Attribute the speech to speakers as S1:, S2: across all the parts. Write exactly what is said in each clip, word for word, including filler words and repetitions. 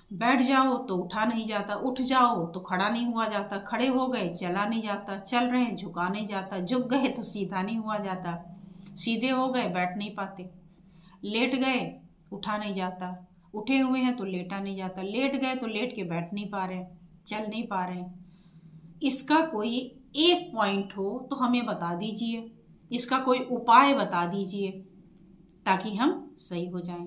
S1: बैठ जाओ तो उठा नहीं जाता, उठ जाओ तो खड़ा नहीं हुआ जाता, खड़े हो गए चला नहीं जाता, चल रहे हैं झुका नहीं जाता, झुक गए तो सीधा नहीं हुआ जाता, सीधे हो गए बैठ नहीं पाते, लेट गए उठा नहीं जाता, उठे हुए हैं तो लेटा नहीं जाता, लेट गए तो लेट के बैठ नहीं पा रहे, चल नहीं पा रहे। इसका कोई एक पॉइंट हो तो हमें बता दीजिए, इसका कोई उपाय बता दीजिए ताकि हम सही हो जाएं।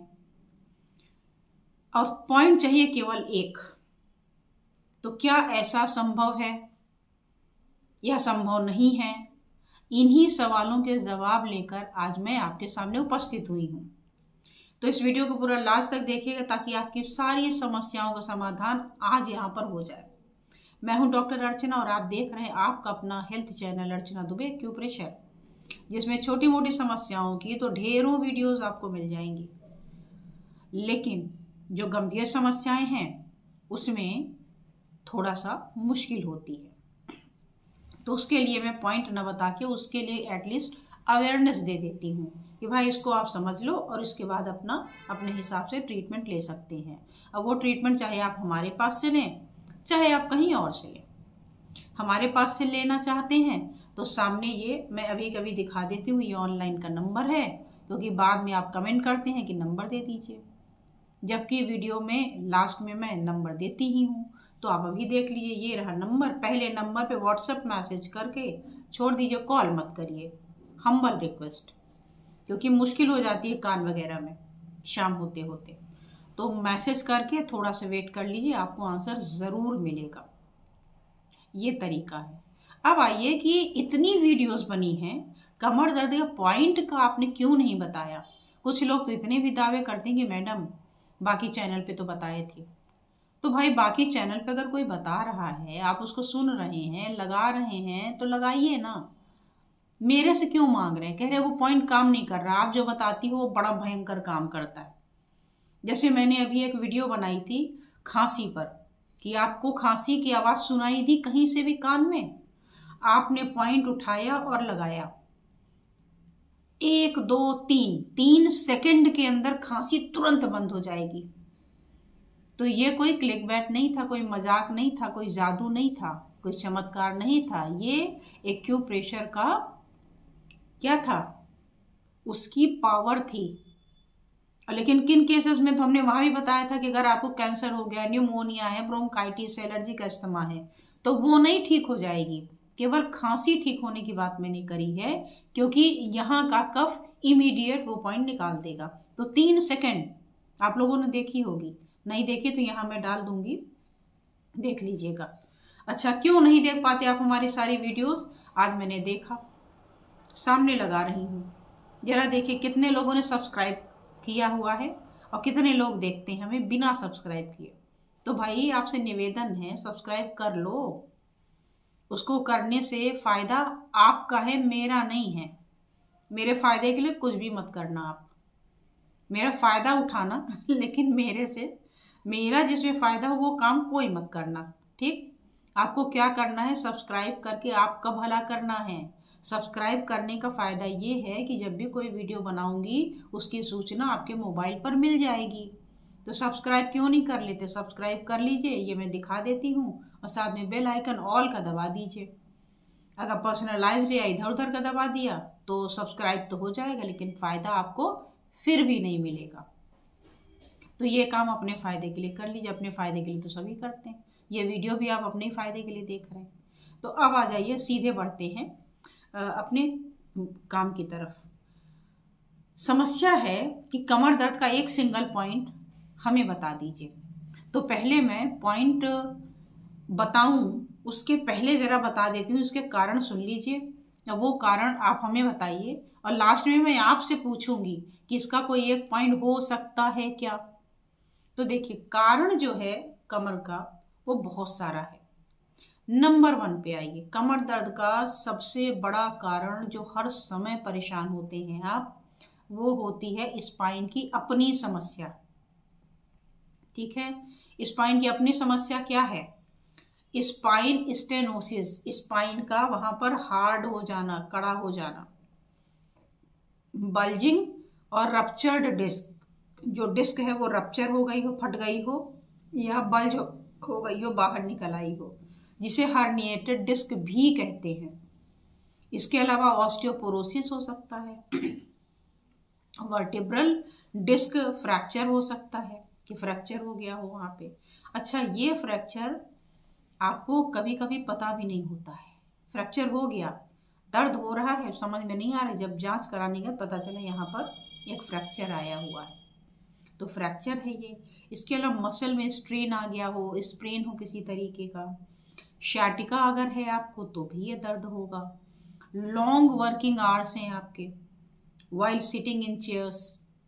S1: और पॉइंट चाहिए केवल एक। तो क्या ऐसा संभव है या संभव नहीं है? इन्हीं सवालों के जवाब लेकर आज मैं आपके सामने उपस्थित हुई हूँ। तो इस वीडियो को पूरा लास्ट तक देखिएगा ताकि आपकी सारी समस्याओं का समाधान आज यहाँ पर हो जाए। मैं हूँ डॉक्टर अर्चना और आप देख रहे हैं आपका अपना health channel Archana Dubey acupressure, जिसमें छोटी मोटी समस्याओं की तो ढेरों वीडियोस आपको मिल जाएंगी, लेकिन जो गंभीर समस्याएं हैं उसमें थोड़ा सा मुश्किल होती है। तो उसके लिए मैं पॉइंट न बता के उसके लिए एटलीस्ट अवेयरनेस दे देती हूँ कि भाई इसको आप समझ लो और इसके बाद अपना अपने हिसाब से ट्रीटमेंट ले सकते हैं। अब वो ट्रीटमेंट चाहे आप हमारे पास से लें चाहे आप कहीं और से लें। हमारे पास से लेना चाहते हैं तो सामने ये मैं अभी कभी दिखा देती हूँ, ये ऑनलाइन का नंबर है, क्योंकि बाद में आप कमेंट करते हैं कि नंबर दे दीजिए, जबकि वीडियो में लास्ट में मैं नंबर देती ही हूँ। तो आप अभी देख लीजिए, ये रहा नंबर। पहले नंबर पे व्हाट्सएप मैसेज करके छोड़ दीजिए, कॉल मत करिए, हम्बल रिक्वेस्ट, क्योंकि मुश्किल हो जाती है कान वगैरह में शाम होते होते। तो मैसेज करके थोड़ा सा वेट कर लीजिए, आपको आंसर ज़रूर मिलेगा। ये तरीका है। अब आइए कि इतनी वीडियोस बनी हैं, कमर दर्द के पॉइंट का आपने क्यों नहीं बताया। कुछ लोग तो इतने भी दावे करते हैं कि मैडम बाकी चैनल पे तो बताए थे। तो भाई बाकी चैनल पे अगर कोई बता रहा है, आप उसको सुन रहे हैं, लगा रहे हैं, तो लगाइए ना। मेरे से क्यों मांग रहे हैं? कह रहे वो पॉइंट काम नहीं कर रहा, आप जो बताती हो वो बड़ा भयंकर काम करता है। जैसे मैंने अभी एक वीडियो बनाई थी खांसी पर, कि आपको खांसी की आवाज़ सुनाई दी कहीं से भी कान में, आपने पॉइंट उठाया और लगाया, एक दो तीन तीन सेकंड के अंदर खांसी तुरंत बंद हो जाएगी। तो ये कोई क्लिकबैट नहीं था, कोई मजाक नहीं था, कोई जादू नहीं था, कोई चमत्कार नहीं था, ये एक्यूप्रेशर का क्या था, उसकी पावर थी। लेकिन किन केसेस में तो हमने वहां भी बताया था कि अगर आपको कैंसर हो गया, न्यूमोनिया है, ब्रोंकाइटिस, एलर्जी का अस्थमा है, तो वो नहीं ठीक हो जाएगी। केवल खांसी ठीक होने की बात मैंने करी है, क्योंकि यहाँ का कफ इमीडिएट वो पॉइंट निकाल देगा। तो तीन सेकंड आप लोगों ने देखी होगी, नहीं देखी तो यहाँ मैं डाल दूंगी, देख लीजिएगा। अच्छा, क्यों नहीं देख पाते आप हमारी सारी वीडियोस? आज मैंने देखा, सामने लगा रही हूँ, जरा देखिए कितने लोगों ने सब्सक्राइब किया हुआ है और कितने लोग देखते हैं हमें बिना सब्सक्राइब किए। तो भाई आपसे निवेदन है, सब्सक्राइब कर लो। उसको करने से फ़ायदा आपका है, मेरा नहीं है। मेरे फ़ायदे के लिए कुछ भी मत करना आप, मेरा फ़ायदा उठाना, लेकिन मेरे से मेरा जिसमें फ़ायदा हो वो काम कोई मत करना, ठीक? आपको क्या करना है, सब्सक्राइब करके आपका भला करना है। सब्सक्राइब करने का फ़ायदा ये है कि जब भी कोई वीडियो बनाऊंगी उसकी सूचना आपके मोबाइल पर मिल जाएगी। तो सब्सक्राइब क्यों नहीं कर लेते? सब्सक्राइब कर लीजिए, ये मैं दिखा देती हूँ, और साथ में बेल आइकन ऑल का दबा दीजिए। अगर पर्सनलाइज्ड या इधर उधर का दबा दिया तो सब्सक्राइब तो हो जाएगा, लेकिन फ़ायदा आपको फिर भी नहीं मिलेगा। तो ये काम अपने फ़ायदे के लिए कर लीजिए, अपने फ़ायदे के लिए तो सभी करते हैं, ये वीडियो भी आप अपने फ़ायदे के लिए देख रहे हैं। तो अब आ जाइए, सीधे बढ़ते हैं अपने काम की तरफ। समस्या है कि कमर दर्द का एक सिंगल पॉइंट हमें बता दीजिए। तो पहले मैं पॉइंट बताऊं उसके पहले ज़रा बता देती हूँ, इसके कारण सुन लीजिए, वो कारण आप हमें बताइए, और लास्ट में मैं आपसे पूछूंगी कि इसका कोई एक पॉइंट हो सकता है क्या। तो देखिए, कारण जो है कमर का वो बहुत सारा है। नंबर वन पे आइए, कमर दर्द का सबसे बड़ा कारण जो हर समय परेशान होते हैं आप, वो होती है स्पाइन की अपनी समस्या। ठीक है, स्पाइन की अपनी समस्या क्या है? स्पाइन स्टेनोसिस, स्पाइन का वहां पर हार्ड हो जाना, कड़ा हो जाना, बल्जिंग और रप्चर्ड डिस्क, जो डिस्क है वो रप्चर हो गई हो, फट गई हो, या बल्ज हो गई हो, बाहर निकल आई हो, जिसे हर्निएटेड डिस्क भी कहते हैं। इसके अलावा ऑस्टियोपोरोसिस हो सकता है, वर्टिब्रल डिस्क फ्रैक्चर हो सकता है कि फ्रैक्चर हो गया हो वहाँ पे। अच्छा, ये फ्रैक्चर आपको कभी कभी पता भी नहीं होता है, फ्रैक्चर हो गया, दर्द हो रहा है, समझ में नहीं आ रहा, जब जांच कराने का पता चला यहाँ पर एक फ्रैक्चर आया हुआ है, तो फ्रैक्चर है ये। इसके अलावा मसल में स्ट्रेन आ गया हो, स्प्रेन हो किसी तरीके का, शाटिका अगर है आपको तो भी ये दर्द होगा। लॉन्ग वर्किंग आवर्स हैं आपके, वाइल सिटिंग इन चेयर्स,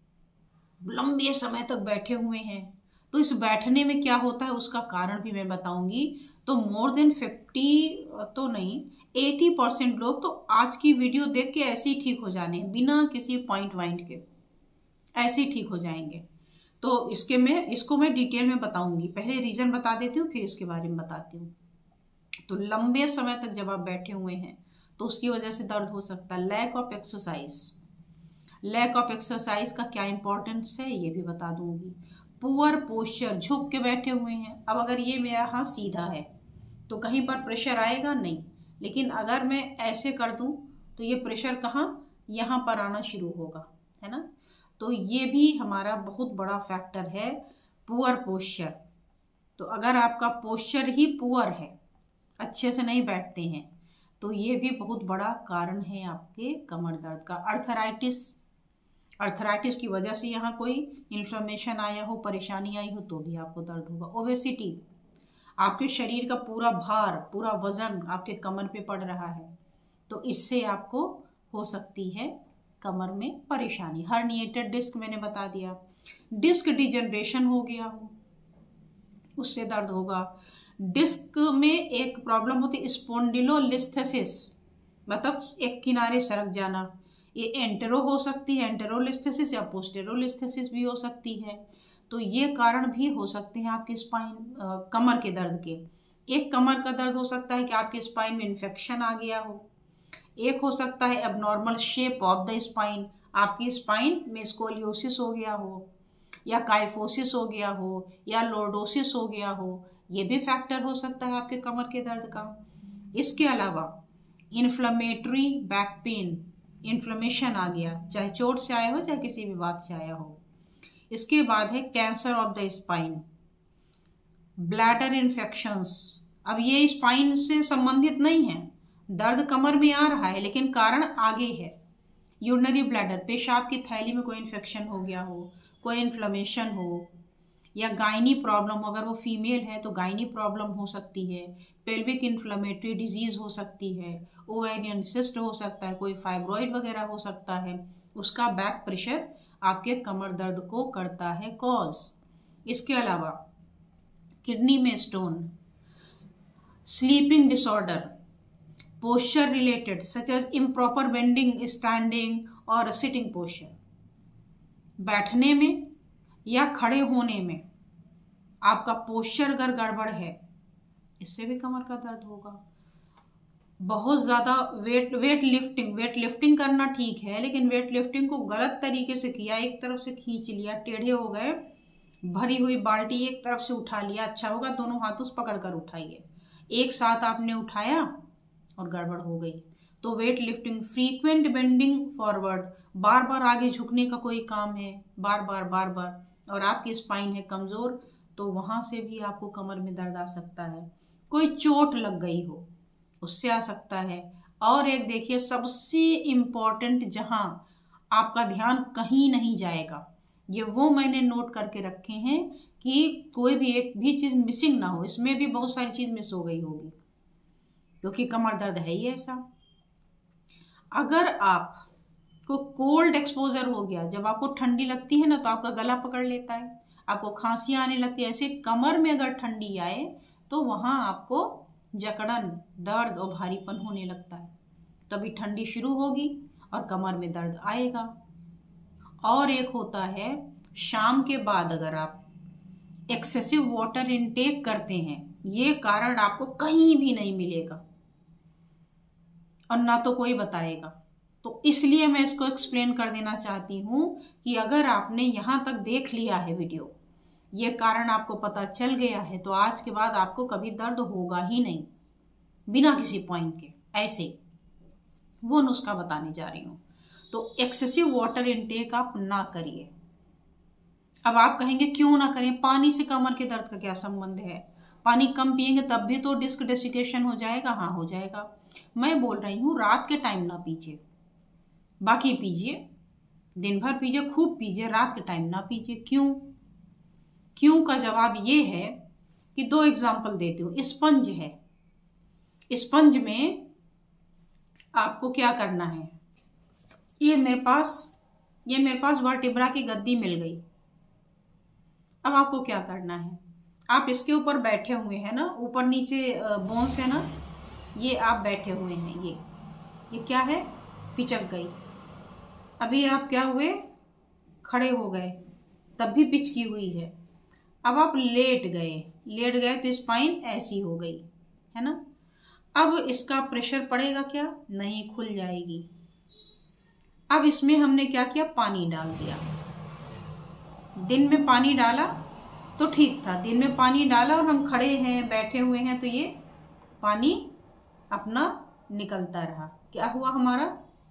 S1: लंबे समय तक बैठे हुए हैं, तो इस बैठने में क्या होता है उसका कारण भी मैं बताऊंगी। तो मोर देन फिफ्टी तो नहीं, एटी परसेंट लोग तो आज की वीडियो देख के ऐसे ही ठीक हो जाने हैं, बिना किसी पॉइंट वाइंट के ऐसे ही ठीक हो जाएंगे। तो इसके मैं इसको मैं डिटेल में बताऊंगी, पहले रीजन बता देती हूँ फिर इसके बारे में बताती हूँ। तो लंबे समय तक जब आप बैठे हुए हैं तो उसकी वजह से दर्द हो सकता है। Lack of exercise, lack of exercise का क्या इंपॉर्टेंस है ये भी बता दूंगी। पुअर पोस्चर, झुक के बैठे हुए हैं, अब अगर ये मेरा हाथ सीधा है तो कहीं पर प्रेशर आएगा नहीं, लेकिन अगर मैं ऐसे कर दूं तो ये प्रेशर कहाँ, यहाँ पर आना शुरू होगा, है ना। तो ये भी हमारा बहुत बड़ा फैक्टर है, पुअर पोस्चर। तो अगर आपका पोस्चर ही पुअर है, अच्छे से नहीं बैठते हैं, तो ये भी बहुत बड़ा कारण है आपके कमर दर्द का। अर्थराइटिस, अर्थराइटिस की वजह से यहाँ कोई इन्फ्लेमेशन आया हो, परेशानी आई हो तो भी आपको दर्द होगा। ओबेसिटी, आपके शरीर का पूरा भार, पूरा वजन आपके कमर पे पड़ रहा है, तो इससे आपको हो सकती है कमर में परेशानी। हर्निएटेड डिस्क मैंने बता दिया, डिस्क डिजनरेशन हो गया हो उससे दर्द होगा। डिस्क में एक प्रॉब्लम होती है स्पॉन्डिलोलिस्थेसिस, मतलब एक किनारे सरक जाना, ये एंटेरो हो सकती है, एंटेरोलिस्थेसिस, या पोस्टेरोलिस्थेसिस भी हो सकती है। तो ये कारण भी हो सकते हैं आपके स्पाइन कमर के दर्द के। एक कमर का दर्द हो सकता है कि आपके स्पाइन में इन्फेक्शन आ गया हो, एक हो सकता है abnormal shape of the spine, आपकी स्पाइन में स्कोलियोसिस हो गया हो, या काइफोसिस हो गया हो, या लॉर्डोसिस हो गया हो, ये भी फैक्टर हो सकता है आपके कमर के दर्द का। इसके अलावा इन्फ्लेमेटरी बैक पेन, इन्फ्लेमेशन आ गया, चाहे चोट से आया हो चाहे किसी भी बात से आया हो। इसके बाद है cancer of the spine, bladder infections, अब ये स्पाइन से संबंधित नहीं है, दर्द कमर में आ रहा है लेकिन कारण आगे है। यूरिनरी ब्लैडर, पेशाब की थैली में कोई इन्फेक्शन हो गया हो, कोई इन्फ्लेमेशन हो, या गायनी प्रॉब्लम, अगर वो फीमेल है तो गायनी प्रॉब्लम हो सकती है, पेल्विक इन्फ्लेमेटरी डिजीज हो सकती है, ओवेरियन सिस्ट हो सकता है, कोई फाइब्रॉइड वगैरह हो सकता है, उसका बैक प्रेशर आपके कमर दर्द को करता है कॉज। इसके अलावा किडनी में stone, sleeping disorder, posture related such as improper bending, standing और सिटिंग पोस्चर, बैठने में या खड़े होने में आपका पोस्चर अगर गड़बड़ है इससे भी कमर का दर्द होगा। बहुत ज़्यादा weight weight lifting, weight lifting करना ठीक है लेकिन वेट लिफ्टिंग को गलत तरीके से किया, एक तरफ से खींच लिया, टेढ़े हो गए, भरी हुई बाल्टी एक तरफ से उठा लिया, अच्छा होगा दोनों हाथों से पकड़ कर उठाइए, एक साथ आपने उठाया और गड़बड़ हो गई। तो weight lifting, frequent bending forward, बार बार आगे झुकने का कोई काम है, बार बार बार बार, और आपकी स्पाइन है कमज़ोर तो वहाँ से भी आपको कमर में दर्द आ सकता है। कोई चोट लग गई हो उससे आ सकता है। और एक देखिए सबसे इम्पॉर्टेंट, जहाँ आपका ध्यान कहीं नहीं जाएगा, ये वो मैंने नोट करके रखे हैं कि कोई भी एक भी चीज़ मिसिंग ना हो, इसमें भी बहुत सारी चीज़ मिस हो गई होगी क्योंकि कमर दर्द है ही ऐसा। अगर आप को कोल्ड एक्सपोजर हो गया, जब आपको ठंडी लगती है ना तो आपका गला पकड़ लेता है, आपको खांसी आने लगती है, ऐसे कमर में अगर ठंडी आए तो वहाँ आपको जकड़न, दर्द और भारीपन होने लगता है, तभी ठंडी शुरू होगी और कमर में दर्द आएगा। और एक होता है शाम के बाद अगर आप एक्सेसिव वाटर इनटेक करते हैं, ये कारण आपको कहीं भी नहीं मिलेगा और ना तो कोई बताएगा। तो इसलिए मैं इसको एक्सप्लेन कर देना चाहती हूँ कि अगर आपने यहाँ तक देख लिया है वीडियो, ये कारण आपको पता चल गया है तो आज के बाद आपको कभी दर्द होगा ही नहीं, बिना किसी पॉइंट के। ऐसे वो नुस्खा बताने जा रही हूँ। तो एक्सेसिव वाटर इनटेक आप ना करिए। अब आप कहेंगे क्यों ना करें, पानी से कमर के दर्द का क्या संबंध है, पानी कम पिएंगे तब भी तो डिस्क डेसिकेशन हो जाएगा। हाँ हो जाएगा। मैं बोल रही हूँ रात के टाइम ना पीजिए, बाकी पीजिए, दिन भर पीजिए, खूब पीजिए, रात के टाइम ना पीजिए। क्यों? क्यों का जवाब ये है कि दो एग्जाम्पल देती हूँ। स्पंज है, स्पंज में आपको क्या करना है, ये मेरे पास ये मेरे पास वर्टिब्रा की गद्दी मिल गई। अब आपको क्या करना है, आप इसके ऊपर बैठे हुए हैं ना, ऊपर नीचे बोन्स है ना, ये आप बैठे हुए हैं, ये ये क्या है, पिचक गई। अभी आप क्या हुए, खड़े हो गए, तब भी पिचकी हुई है। अब आप लेट गए, लेट गए तो स्पाइन ऐसी हो गई है ना। अब इसका प्रेशर पड़ेगा क्या, नहीं, खुल जाएगी। अब इसमें हमने क्या किया, पानी डाल दिया। दिन में पानी डाला तो ठीक था, दिन में पानी डाला और हम खड़े हैं, बैठे हुए हैं, तो ये पानी अपना निकलता रहा। क्या हुआ हमारा,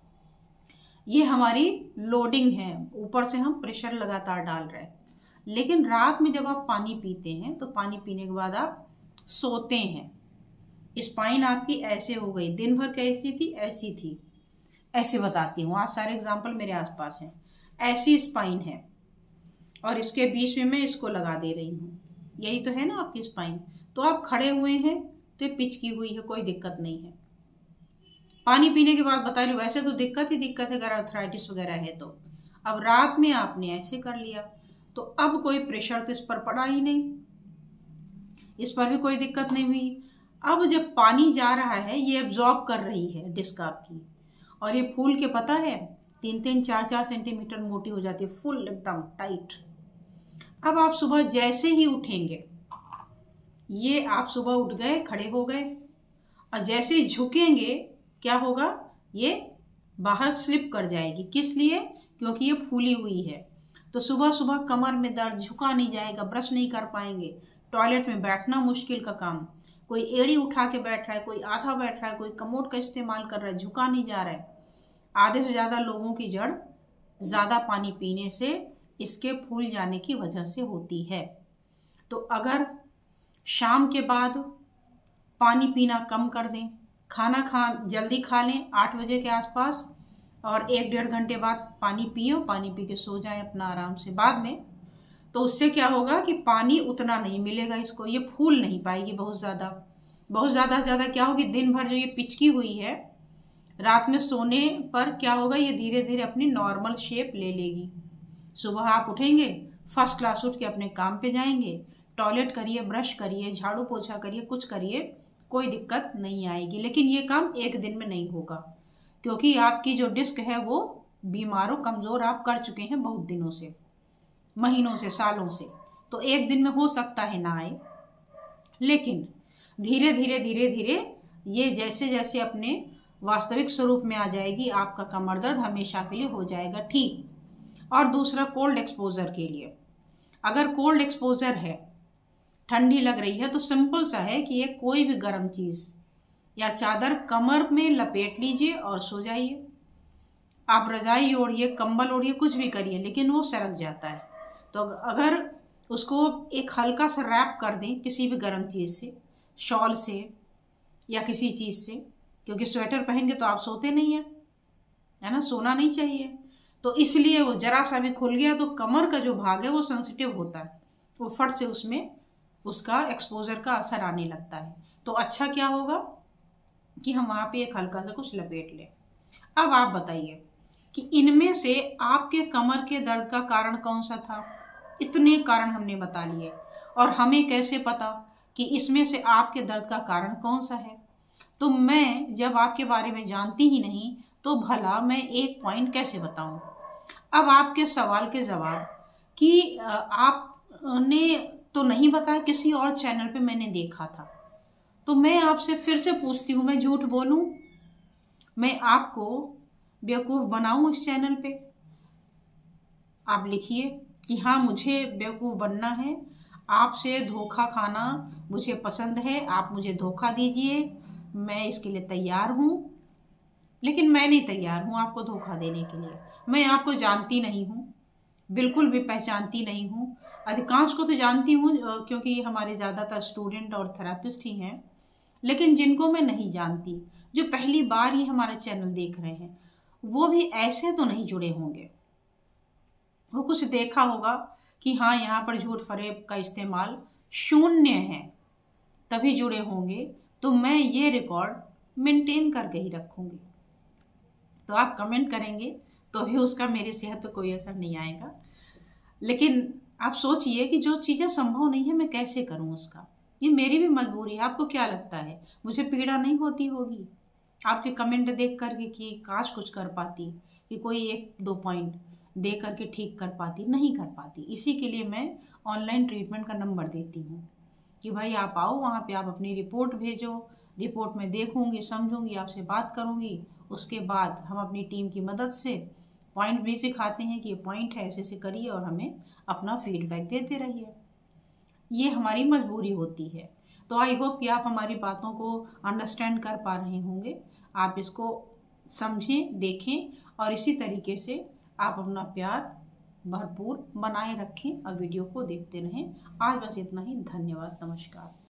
S1: ये हमारी लोडिंग है, ऊपर से हम प्रेशर लगातार डाल रहे हैं। लेकिन रात में जब आप पानी पीते हैं तो पानी पीने के बाद आप सोते हैं, स्पाइन आपकी ऐसे हो गई, दिन भर कैसी थी, ऐसी थी। ऐसे बताती हूँ, आज सारे एग्जाम्पल मेरे आसपास हैं। ऐसी स्पाइन है और इसके बीच में मैं इसको लगा दे रही हूँ, यही तो है ना आपकी स्पाइन। तो आप खड़े हुए हैं तो पिचकी हुई है, कोई दिक्कत नहीं है। पानी पीने के बाद बता रही हूँ, वैसे तो दिक्कत ही दिक्कत है अगर अर्थराइटिस वगैरह है तो। अब रात में आपने ऐसे कर लिया तो अब कोई प्रेशर तो इस पर पड़ा ही नहीं, इस पर भी कोई दिक्कत नहीं हुई। अब जब पानी जा रहा है, ये एब्जॉर्ब कर रही है डिस्क आपकी, और ये फूल के पता है तीन तीन चार चार सेंटीमीटर मोटी हो जाती है, फुल एकदम टाइट। अब आप सुबह जैसे ही उठेंगे, ये आप सुबह उठ गए, खड़े हो गए, और जैसे ही झुकेंगे क्या होगा, ये बाहर स्लिप कर जाएगी। किस लिए, क्योंकि ये फूली हुई है। तो सुबह सुबह कमर में दर्द, झुका नहीं जाएगा, ब्रश नहीं कर पाएंगे, टॉयलेट में बैठना मुश्किल का काम। कोई एड़ी उठा के बैठ रहा है, कोई आधा बैठ रहा है, कोई कमोड का इस्तेमाल कर रहा है, झुका नहीं जा रहा है। आधे से ज़्यादा लोगों की जड़ ज़्यादा पानी पीने से, इसके फूल जाने की वजह से होती है। तो अगर शाम के बाद पानी पीना कम कर दें, खाना खा जल्दी खा लें आठ बजे के आसपास, और एक डेढ़ घंटे बाद पानी पियो, पानी पी के सो जाएं अपना आराम से बाद में, तो उससे क्या होगा कि पानी उतना नहीं मिलेगा इसको, ये फूल नहीं पाएगी बहुत ज़्यादा। बहुत ज़्यादा से ज़्यादा क्या होगी, दिन भर जो ये पिचकी हुई है, रात में सोने पर क्या होगा, ये धीरे धीरे अपनी नॉर्मल शेप ले लेगी। सुबह आप उठेंगे, फर्स्ट क्लास उठ के अपने काम पे जाएंगे, टॉयलेट करिए, ब्रश करिए, झाड़ू पोछा करिए, कुछ करिए, कोई दिक्कत नहीं आएगी। लेकिन ये काम एक दिन में नहीं होगा, क्योंकि आपकी जो डिस्क है वो बीमार, कमज़ोर आप कर चुके हैं बहुत दिनों से, महीनों से, सालों से। तो एक दिन में हो सकता है ना आए, लेकिन धीरे धीरे धीरे धीरे ये जैसे जैसे अपने वास्तविक स्वरूप में आ जाएगी, आपका कमर दर्द हमेशा के लिए हो जाएगा ठीक। और दूसरा, कोल्ड एक्सपोजर के लिए, अगर कोल्ड एक्सपोजर है, ठंडी लग रही है, तो सिंपल सा है कि ये कोई भी गर्म चीज़ या चादर कमर में लपेट लीजिए और सो जाइए। आप रजाई ओढ़िए, कंबल ओढ़िए, कुछ भी करिए, लेकिन वो सरक जाता है। तो अगर उसको एक हल्का सा रैप कर दें किसी भी गर्म चीज़ से, शॉल से या किसी चीज़ से, क्योंकि स्वेटर पहन के तो आप सोते नहीं हैं, है ना, सोना नहीं चाहिए। तो इसलिए वो जरा सा भी खुल गया तो कमर का जो भाग है वो सेंसिटिव होता है, वो फट से उसमें उसका एक्सपोजर का असर आने लगता है। तो अच्छा क्या होगा कि हम वहाँ पे एक हल्का सा कुछ लपेट लें। अब आप बताइए कि इनमें से आपके कमर के दर्द का कारण कौन सा था। इतने कारण हमने बता लिए, और हमें कैसे पता कि इसमें से आपके दर्द का कारण कौन सा है। तो मैं जब आपके बारे में जानती ही नहीं तो भला मैं एक पॉइंट कैसे बताऊं। अब आपके सवाल के जवाब कि आपने तो नहीं बताया, किसी और चैनल पे मैंने देखा था, तो मैं आपसे फिर से पूछती हूँ, मैं झूठ बोलूँ, मैं आपको बेवकूफ़ बनाऊँ इस चैनल पे? आप लिखिए कि हाँ मुझे बेवकूफ़ बनना है, आपसे धोखा खाना मुझे पसंद है, आप मुझे धोखा दीजिए, मैं इसके लिए तैयार हूँ। लेकिन मैं नहीं तैयार हूँ आपको धोखा देने के लिए। मैं आपको जानती नहीं हूँ, बिल्कुल भी पहचानती नहीं हूँ। अधिकांश को तो जानती हूँ क्योंकि हमारे ज़्यादातर स्टूडेंट और थेरेपिस्ट ही हैं। लेकिन जिनको मैं नहीं जानती, जो पहली बार ही हमारा चैनल देख रहे हैं, वो भी ऐसे तो नहीं जुड़े होंगे। वो कुछ देखा होगा कि हाँ यहाँ पर झूठ फरेब का इस्तेमाल शून्य है, तभी जुड़े होंगे। तो मैं ये रिकॉर्ड मेंटेन करके ही रखूँगी। तो आप कमेंट करेंगे तो भी उसका मेरी सेहत पे कोई असर नहीं आएगा। लेकिन आप सोचिए कि जो चीज़ें संभव नहीं है मैं कैसे करूं उसका। ये मेरी भी मजबूरी है। आपको क्या लगता है मुझे पीड़ा नहीं होती होगी आपके कमेंट देख करके कि काश कुछ कर पाती, कि कोई एक दो पॉइंट दे करके ठीक कर पाती? नहीं कर पाती। इसी के लिए मैं ऑनलाइन ट्रीटमेंट का नंबर देती हूँ कि भाई आप आओ, वहाँ पे आप अपनी रिपोर्ट भेजो, रिपोर्ट में देखूंगी, समझूंगी, आपसे बात करूंगी। उसके बाद हम अपनी टीम की मदद से पॉइंट भी सिखाते हैं कि ये पॉइंट है, ऐसे ऐसे करिए और हमें अपना फीडबैक देते रहिए। ये हमारी मजबूरी होती है। तो आई होप कि आप हमारी बातों को अंडरस्टैंड कर पा रहे होंगे। आप इसको समझें, देखें और इसी तरीके से आप अपना प्यार भरपूर बनाए रखें और वीडियो को देखते रहें। आज बस इतना ही। धन्यवाद। नमस्कार।